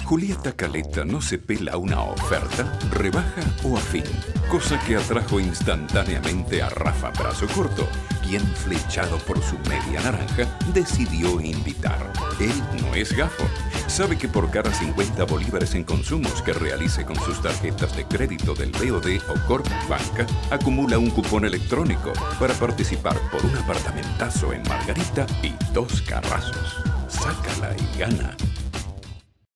Julieta Caleta no se pela una oferta, rebaja o afín, cosa que atrajo instantáneamente a Rafa Brazo Corto, quien, flechado por su media naranja, decidió invitar. Él no es gafo. Sabe que por cada 50 bolívares en consumos que realice con sus tarjetas de crédito del BOD o Corp Banca, acumula un cupón electrónico para participar por un apartamentazo en Margarita y 2 carrazos. Sácala y gana.